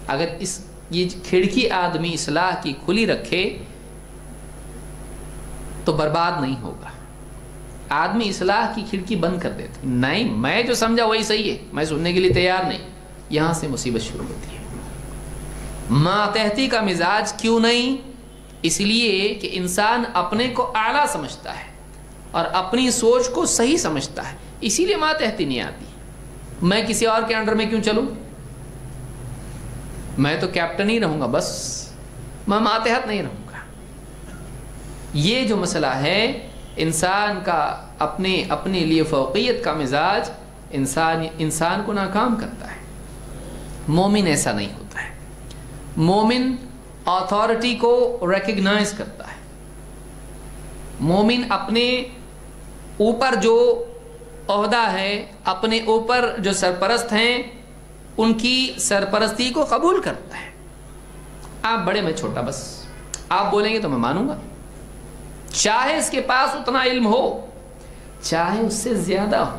اگر یہ کھڑکی آدمی اصلاح کی کھلی رکھے تو برباد نہیں ہوگا. آدمی اصلاح کی کھڑکی بند کر دیتا, نہیں میں جو سمجھا وہی صحیح ہے, میں سننے کے لیے تیار نہیں, یہاں سے مصیبت شروع ہوتی ہے. ماتحتی کا مزاج کیوں نہیں؟ اس لیے کہ انسان اپنے کو اعلیٰ سمجھتا ہے اور اپنی سوچ کو صحیح سمجھتا ہے, اسی لیے ماتحتی نہیں آتی. میں کسی اور کے انڈر میں کیوں چلوں؟ میں تو کیپٹن ہی رہوں گا بس, میں ماتحت نہیں رہوں گا. یہ جو مسئلہ ہے انسان کا اپنے لیے فوقیت کا مزاج انسان کو ناکام کرتا ہے. مومن ایسا نہیں ہوتا ہے. مومن اتھارٹی کو ریکگنائز کرتا ہے. مومن اپنے اوپر جو عہدہ ہے, اپنے اوپر جو سرپرست ہیں, ان کی سرپرستی کو قبول کرتا ہے. آپ بڑے میں چھوٹا, بس آپ بولیں گے تو میں مانوں گا, چاہے اس کے پاس اتنا علم ہو, چاہے اس سے زیادہ ہو,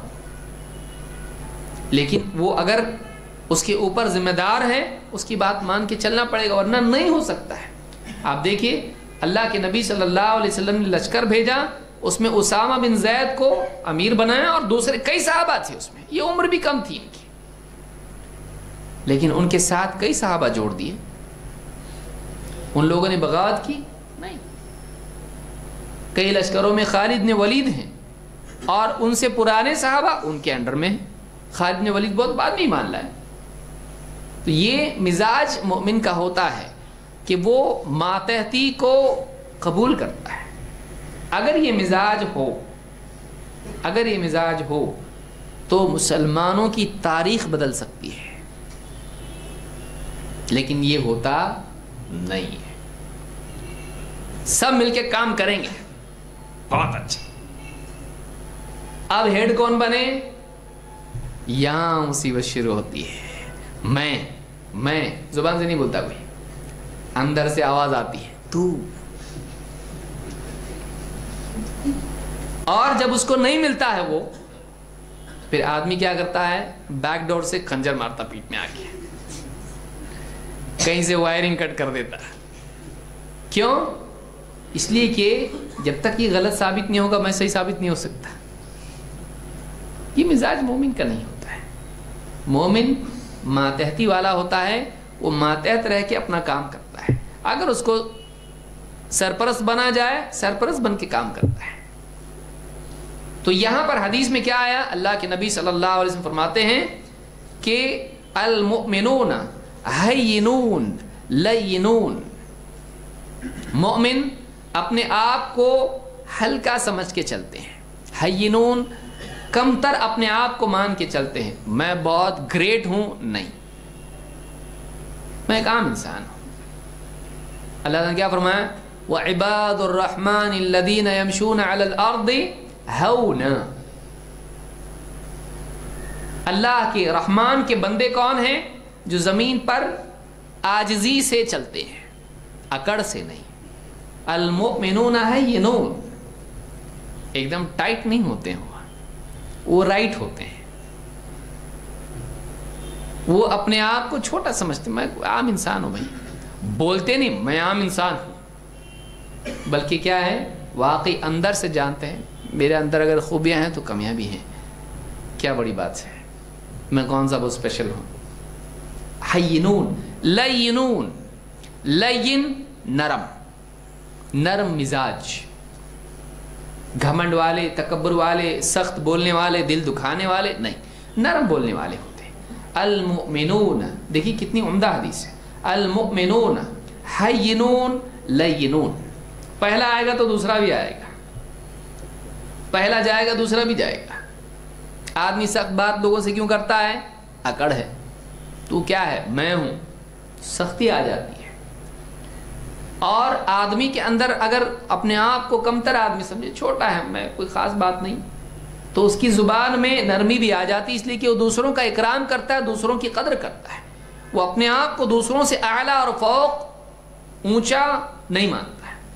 لیکن وہ اگر اس کے اوپر ذمہ دار ہے اس کی بات مان کے چلنا پڑے گا, ورنہ نہیں ہو سکتا ہے. آپ دیکھیے اللہ کے نبی صلی اللہ علیہ وسلم نے لشکر بھیجا, اس میں اسامہ بن زید کو امیر بنایا اور دوسرے کئی صحابہ تھے اس میں, یہ عمر بھی کم تھی ان کی, لیکن ان کے ساتھ کئی صحابہ جوڑ دیے. ان لوگوں نے بغاوت کی نہیں. کئی لشکروں میں خالد نے ولید ہیں اور ان سے پرانے صحابہ ان کے انڈر میں ہیں. خالد نے ولید بہت بعد میں ہی مان لائے. تو یہ مزاج مومن کا ہوتا ہے کہ وہ ماتحتی کو قبول کرتا ہے. اگر یہ مزاج ہو تو مسلمانوں کی تاریخ بدل سکتی ہے, لیکن یہ ہوتا نہیں ہے. سب مل کے کام کریں گے, بہت اچھا. اب ہیڈ کون بنے؟ یہاں مصیبت شروع ہوتی ہے. میں زبان سے نہیں بولتا کوئی, اندر سے آواز آتی ہے تو. اور جب اس کو نہیں ملتا ہے وہ, پھر آدمی کیا کرتا ہے, بیک ڈور سے خنجر مارتا پیٹ میں آ کے, کہیں سے وائرنگ کٹ کر دیتا. کیوں؟ اس لیے کہ جب تک یہ غلط ثابت نہیں ہوگا میں صحیح ثابت نہیں ہو سکتا. یہ مزاج مومن کا نہیں ہوتا ہے. مومن ماتحتی والا ہوتا ہے, وہ ماتحت رہ کے اپنا کام کرتا ہے. اگر اس کو سرپرست بنا جائے, سرپرست بن کے کام کرتا ہے. تو یہاں پر حدیث میں کیا آیا؟ اللہ کے نبی صلی اللہ علیہ وسلم فرماتے ہیں کہ المؤمنون ہینون لینون. مومن اپنے آپ کو ہلکا سمجھ کے چلتے ہیں. ہینون کم تر اپنے آپ کو مان کے چلتے ہیں. میں بہت گریٹ ہوں, نہیں, میں ایک عام انسان ہوں. اللہ تعالیٰ نے کیا فرمایا؟ وَعِبَادُ الرَّحْمَنِ الَّذِينَ يَمْشُونَ عَلَى الْأَرْضِ هَوْنًا. اللہ کے رحمان کے بندے کون ہیں؟ جو زمین پر عاجزی سے چلتے ہیں, اکڑ سے نہیں. المؤمنون ہینون, ایک دم ٹائٹ نہیں ہوتے ہیں, وہ رائٹ ہوتے ہیں. وہ اپنے آپ کو چھوٹا سمجھتے, میں عام انسان ہوں بھائی, بولتے نہیں میں عام انسان ہوں, بلکہ کیا ہے, واقعی اندر سے جانتے ہیں میرے اندر اگر خوبیاں ہیں تو کمیاں بھی ہیں. کیا بڑی بات ہے, میں کون سا بہت اسپیشل ہوں. حینون لینون, لین نرم مزاج. گھمنڈ والے, تکبر والے, سخت بولنے والے, دل دکھانے والے نہیں, نرم بولنے والے ہوتے ہیں. المؤمنون, دیکھیے کتنی عمدہ حدیث ہے. المؤمنون ہینون لینون. پہلا آئے گا تو دوسرا بھی آئے گا, پہلا جائے گا دوسرا بھی جائے گا. آدمی سخت بات لوگوں سے کیوں کرتا ہے؟ اکڑ ہے. تو کیا ہے, میں ہوں, سختی آ جاتی ہے. اور آدمی کے اندر اگر اپنے آپ کو کمتر آدمی سمجھے, چھوٹا ہے, میں کوئی خاص بات نہیں, تو اس کی زبان میں نرمی بھی آ جاتی, اس لیے کہ وہ دوسروں کا اکرام کرتا ہے, دوسروں کی قدر کرتا ہے. وہ اپنے آپ کو دوسروں سے اعلیٰ اور فوق, اونچا نہیں مانتا ہے.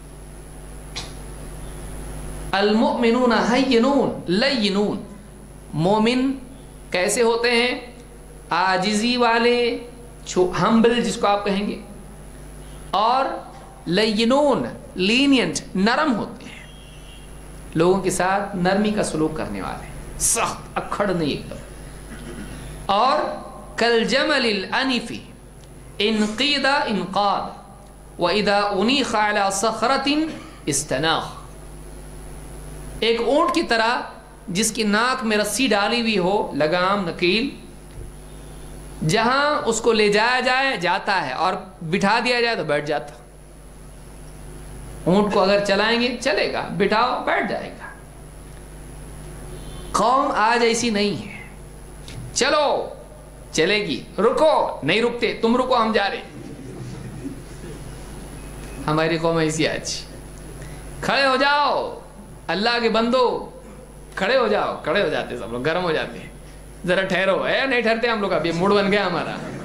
المؤمنون ہینون لینون. مومن کیسے ہوتے ہیں؟ عاجزی والے, ہمبل جس کو آپ کہیں گے، اور لینون لینینٹ نرم ہوتے ہیں، لوگوں کے ساتھ نرمی کا سلوک کرنے والے، سخت اکھڑ نہیں ایک دم، اور کالجمل الانف ان قید انقاد واذا انیخ علی صخرۃ استناخ، ایک اونٹ کی طرح جس کی ناک میں رسی ڈالی ہوئی ہو، لگام نکیل، جہاں اس کو لے جایا جائے جاتا ہے اور بٹھا دیا جائے تو بیٹھ جاتا۔ اونٹ کو اگر چلائیں گے چلے گا، بٹھاؤ بیٹھ جائے گا۔ قوم آج ایسی نہیں ہے، چلو چلے گی، رکو نہیں رکتے، تم رکو ہم جا رہے۔ ہماری قوم ایسی آج، کھڑے ہو جاؤ اللہ کے بندو، کھڑے ہو جاؤ، کھڑے ہو جاتے سب لوگ، گرم ہو جاتے ہیں، ذرا ٹھہرو، نہیں ٹھہرتے ہم لوگ، اب یہ موڈ بن گیا ہمارا۔